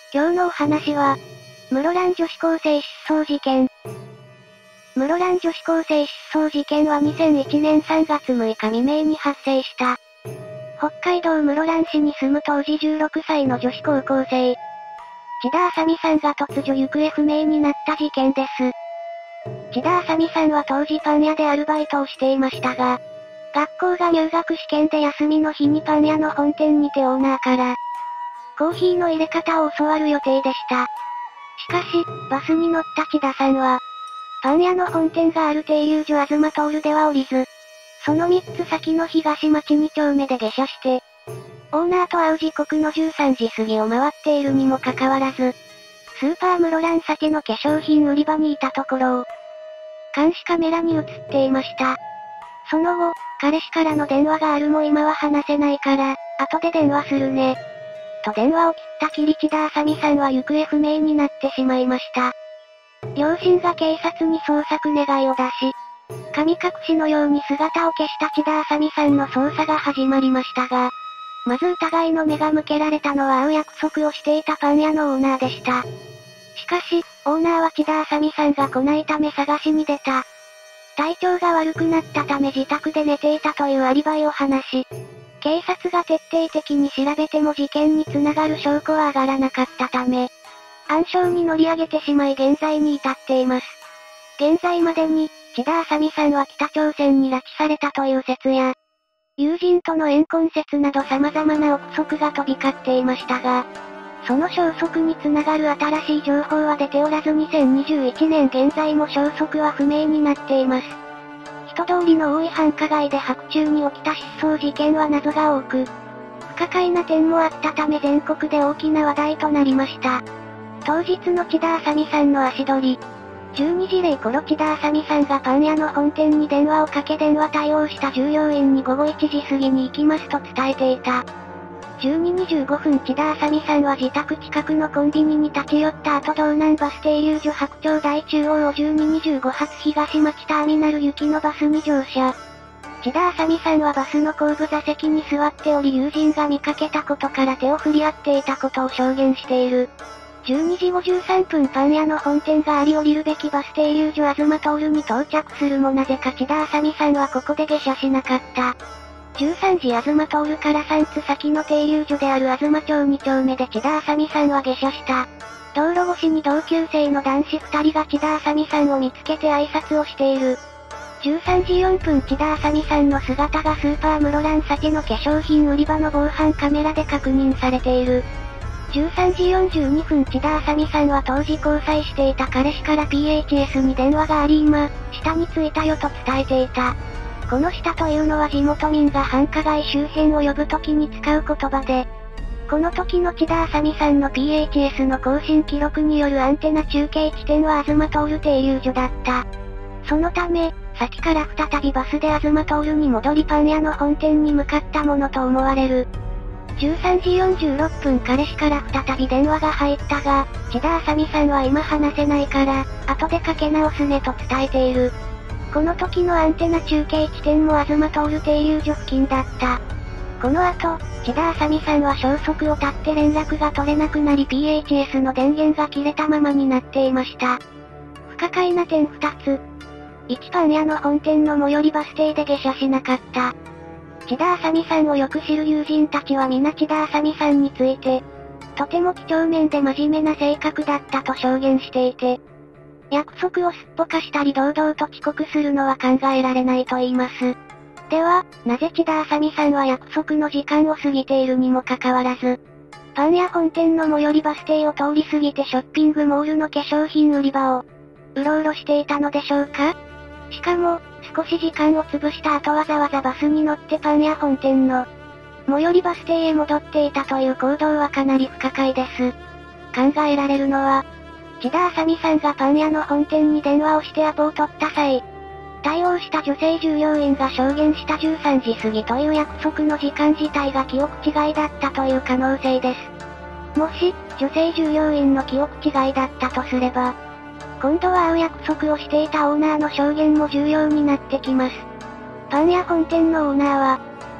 今日のお話は、室蘭女子高生失踪事件。室蘭女子高生失踪事件は2001年3月6日未明に発生した。北海道室蘭市に住む当時16歳の女子高校生、千田麻美さんが突如行方不明になった事件です。千田麻美さんは当時パン屋でアルバイトをしていましたが、学校が入学試験で休みの日にパン屋の本店にてオーナーから、コーヒーの入れ方を教わる予定でした。しかし、バスに乗った千田さんは、パン屋の本店がある停留所東通では降りず、その3つ先の東町2丁目で下車して、オーナーと会う時刻の13時過ぎを回っているにもかかわらず、スーパー室蘭酒の化粧品売り場にいたところを、監視カメラに映っていました。その後、彼氏からの電話があるも今は話せないから、後で電話するね。と電話を切ったきり千田麻美さんは行方不明になってしまいました。両親が警察に捜索願いを出し、神隠しのように姿を消した千田麻美さんの捜査が始まりましたが、まず疑いの目が向けられたのは会う約束をしていたパン屋のオーナーでした。しかし、オーナーは千田麻美さんが来ないため探しに出た。体調が悪くなったため自宅で寝ていたというアリバイを話し、警察が徹底的に調べても事件に繋がる証拠は上がらなかったため、暗礁に乗り上げてしまい現在に至っています。現在までに、千田麻美さんは北朝鮮に拉致されたという説や、友人との怨恨説など様々な憶測が飛び交っていましたが、その消息に繋がる新しい情報は出ておらず2021年現在も消息は不明になっています。人通りの多い繁華街で白昼に起きた失踪事件は謎が多く、不可解な点もあったため全国で大きな話題となりました。当日の千田麻美さんの足取り。12時0頃千田麻美さんがパン屋の本店に電話をかけ電話対応した従業員に午後1時過ぎに行きますと伝えていた。12時15分千田麻美さんは自宅近くのコンビニに立ち寄った後道南バス停留所白鳥台中央を12時15発東町ターミナル行きのバスに乗車。千田麻美さんはバスの後部座席に座っており友人が見かけたことから手を振り合っていたことを証言している。12時53分パン屋の本店があり降りるべきバス停留所東通に到着するもなぜか千田麻美さんはここで下車しなかった。13時東通から3つ先の停留所である東町2丁目で千田麻美さんは下車した。道路越しに同級生の男子2人が千田麻美さんを見つけて挨拶をしている。13時4分千田麻美さんの姿がスーパー室蘭酒の化粧品売り場の防犯カメラで確認されている。13時42分千田麻美さんは当時交際していた彼氏から PHS に電話があり今、下に着いたよと伝えていた。この下というのは地元民が繁華街周辺を呼ぶ時に使う言葉で、この時の千田麻美さんの PHS の更新記録によるアンテナ中継地点は東通停留所だった。そのため、先から再びバスで東通に戻りパン屋の本店に向かったものと思われる。13時46分彼氏から再び電話が入ったが、千田麻美さんは今話せないから、後でかけ直すねと伝えている。この時のアンテナ中継地点も東通停留所付近だった。この後、千田麻美さんは消息を絶って連絡が取れなくなり PHS の電源が切れたままになっていました。不可解な点2つ。1パン屋の本店の最寄りバス停で下車しなかった。千田麻美さんをよく知る友人たちは皆千田麻美さんについて、とても几帳面で真面目な性格だったと証言していて、約束をすっぽかしたり堂々と遅刻するのは考えられないと言います。では、なぜ千田麻美さんは約束の時間を過ぎているにもかかわらず、パン屋本店の最寄りバス停を通り過ぎてショッピングモールの化粧品売り場を、うろうろしていたのでしょうか？しかも、少し時間を潰した後わざわざバスに乗ってパン屋本店の最寄りバス停へ戻っていたという行動はかなり不可解です。考えられるのは、千田麻美さんがパン屋の本店に電話をしてアポを取った際、対応した女性従業員が証言した13時過ぎという約束の時間自体が記憶違いだったという可能性です。もし、女性従業員の記憶違いだったとすれば、今度は会う約束をしていたオーナーの証言も重要になってきます。パン屋本店のオーナーは、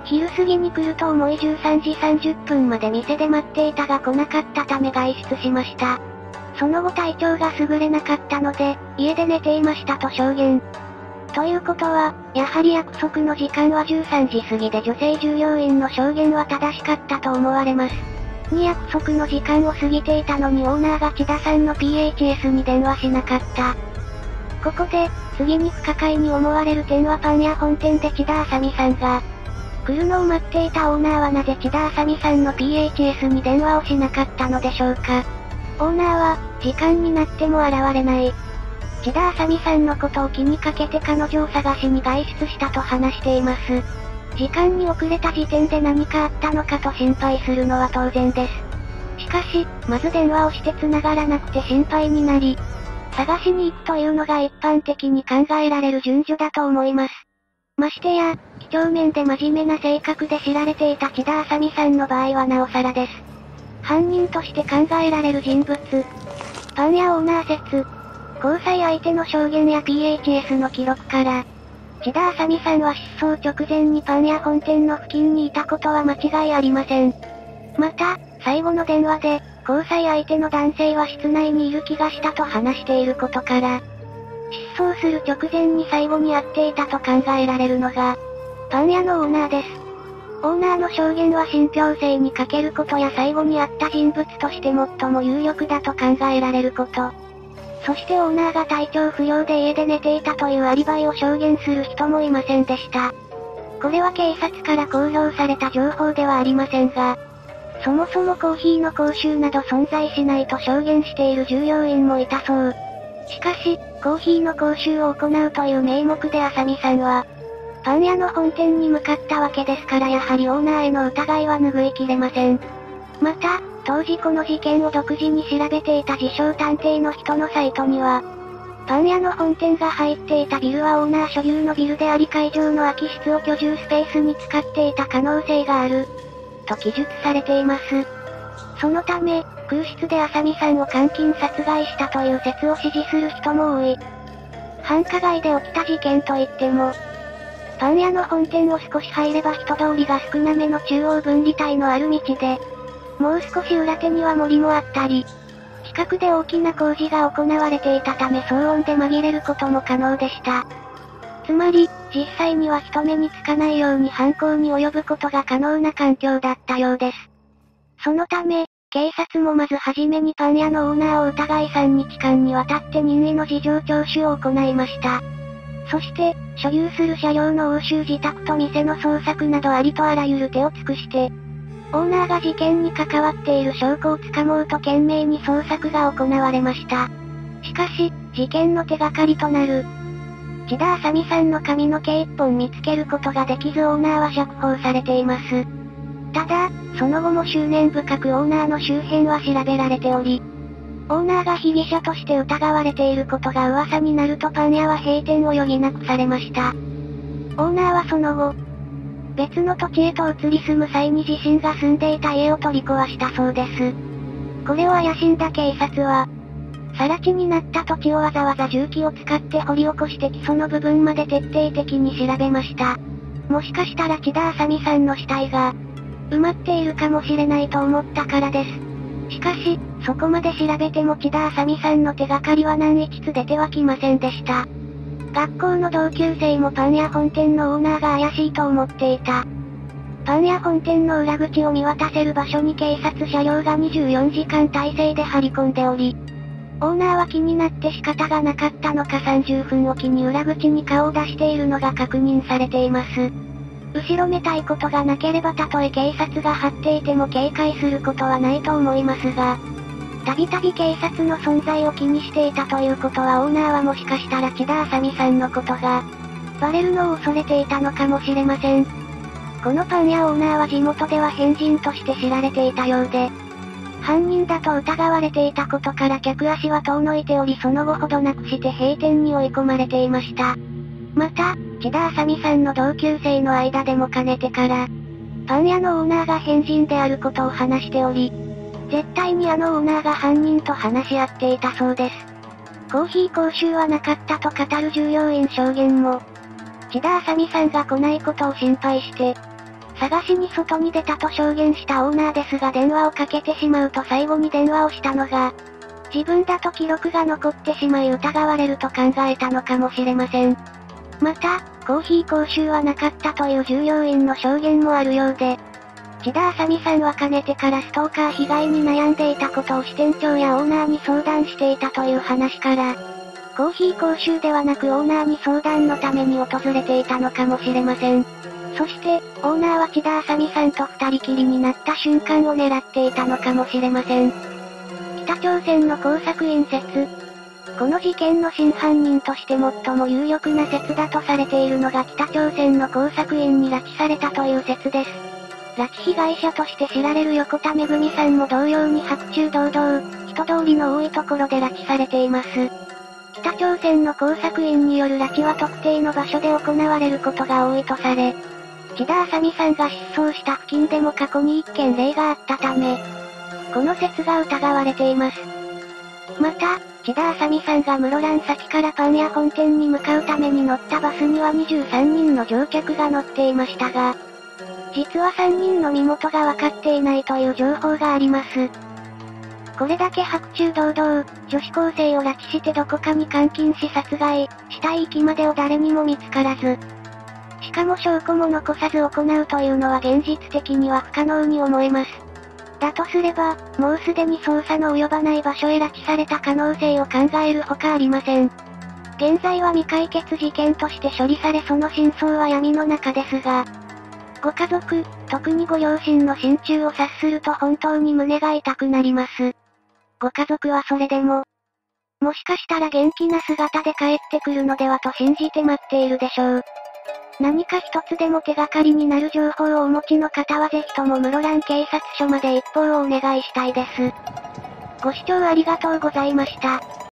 昼過ぎに来ると思い13時30分まで店で待っていたが来なかったため外出しました。その後体調が優れなかったので、家で寝ていましたと証言。ということは、やはり約束の時間は13時過ぎで女性従業員の証言は正しかったと思われます。約束の時間を過ぎていたのにオーナーが千田さんの PHS に電話しなかった。ここで、次に不可解に思われる点はパン屋本店で千田あさみさんが、来るのを待っていたオーナーはなぜ千田あさみさんの PHS に電話をしなかったのでしょうか。オーナーは、時間になっても現れない。千田あさみさんのことを気にかけて彼女を探しに外出したと話しています。時間に遅れた時点で何かあったのかと心配するのは当然です。しかし、まず電話をして繋がらなくて心配になり、探しに行くというのが一般的に考えられる順序だと思います。ましてや、几帳面で真面目な性格で知られていた千田あさみさんの場合はなおさらです。犯人として考えられる人物。パン屋オーナー説。交際相手の証言や PHS の記録から、千田あさみさんは失踪直前にパン屋本店の付近にいたことは間違いありません。また、最後の電話で、交際相手の男性は室内にいる気がしたと話していることから、失踪する直前に最後に会っていたと考えられるのが、パン屋のオーナーです。オーナーの証言は信憑性に欠けることや最後に会った人物として最も有力だと考えられること。そしてオーナーが体調不良で家で寝ていたというアリバイを証言する人もいませんでした。これは警察から公表された情報ではありませんが、そもそもコーヒーの講習など存在しないと証言している従業員もいたそう。しかし、コーヒーの講習を行うという名目であさみさんは、パン屋の本店に向かったわけですからやはりオーナーへの疑いは拭いきれません。また、当時この事件を独自に調べていた自称探偵の人のサイトには、パン屋の本店が入っていたビルはオーナー所有のビルであり会場の空き室を居住スペースに使っていた可能性がある、と記述されています。そのため、空室であさみさんを監禁殺害したという説を支持する人も多い。繁華街で起きた事件といっても、パン屋の本店を少し入れば人通りが少なめの中央分離帯のある道で、もう少し裏手には森もあったり、近くで大きな工事が行われていたため騒音で紛れることも可能でした。つまり、実際には人目につかないように犯行に及ぶことが可能な環境だったようです。そのため、警察もまずはじめにパン屋のオーナーを疑い3日間にわたって任意の事情聴取を行いました。そして、所有する車両の押収自宅と店の捜索などありとあらゆる手を尽くして、オーナーが事件に関わっている証拠をつかもうと懸命に捜索が行われました。しかし、事件の手がかりとなる、千田あさみさんの髪の毛一本見つけることができずオーナーは釈放されています。ただ、その後も執念深くオーナーの周辺は調べられており、オーナーが被疑者として疑われていることが噂になるとパン屋は閉店を余儀なくされました。オーナーはその後、別の土地へと移り住む際に自身が住んでいた家を取り壊したそうです。これを怪しんだ警察は、更地になった土地をわざわざ重機を使って掘り起こして基礎の部分まで徹底的に調べました。もしかしたら千田あさみさんの死体が、埋まっているかもしれないと思ったからです。しかし、そこまで調べても千田あさみさんの手がかりは何一つ出てはきませんでした。学校の同級生もパン屋本店のオーナーが怪しいと思っていた。パン屋本店の裏口を見渡せる場所に警察車両が24時間体制で張り込んでおり、オーナーは気になって仕方がなかったのか30分おきに裏口に顔を出しているのが確認されています。後ろめたいことがなければたとえ警察が張っていても警戒することはないと思いますが、たびたび警察の存在を気にしていたということはオーナーはもしかしたら千田あさみさんのことが、バレるのを恐れていたのかもしれません。このパン屋オーナーは地元では変人として知られていたようで、犯人だと疑われていたことから客足は遠のいておりその後ほどなくして閉店に追い込まれていました。また、千田あさみさんの同級生の間でもかねてから、パン屋のオーナーが変人であることを話しており、絶対にあのオーナーが犯人と話し合っていたそうです。コーヒー講習はなかったと語る従業員証言も、千田あさみさんが来ないことを心配して、 探しに外に出たと証言したオーナーですが電話をかけてしまうと最後に電話をしたのが、自分だと記録が残ってしまい疑われると考えたのかもしれません。また、コーヒー講習はなかったという従業員の証言もあるようで、千田麻美さんはかねてからストーカー被害に悩んでいたことを支店長やオーナーに相談していたという話から、コーヒー講習ではなくオーナーに相談のために訪れていたのかもしれません。そして、オーナーは千田麻美さんと二人きりになった瞬間を狙っていたのかもしれません。北朝鮮の工作員説。この事件の真犯人として最も有力な説だとされているのが北朝鮮の工作員に拉致されたという説です。拉致被害者として知られる横田めぐみさんも同様に白昼堂々、人通りの多いところで拉致されています。北朝鮮の工作員による拉致は特定の場所で行われることが多いとされ、千田麻美さんが失踪した付近でも過去に一件例があったため、この説が疑われています。また、千田麻美さんが室蘭先からパン屋本店に向かうために乗ったバスには23人の乗客が乗っていましたが、実は3人の身元がわかっていないという情報があります。これだけ白昼堂々、女子高生を拉致してどこかに監禁し殺害、死体遺棄までを誰にも見つからず、しかも証拠も残さず行うというのは現実的には不可能に思えます。だとすれば、もうすでに捜査の及ばない場所へ拉致された可能性を考えるほかありません。現在は未解決事件として処理されその真相は闇の中ですが、ご家族、特にご両親の心中を察すると本当に胸が痛くなります。ご家族はそれでも、もしかしたら元気な姿で帰ってくるのではと信じて待っているでしょう。何か一つでも手がかりになる情報をお持ちの方はぜひとも室蘭警察署まで一報をお願いしたいです。ご視聴ありがとうございました。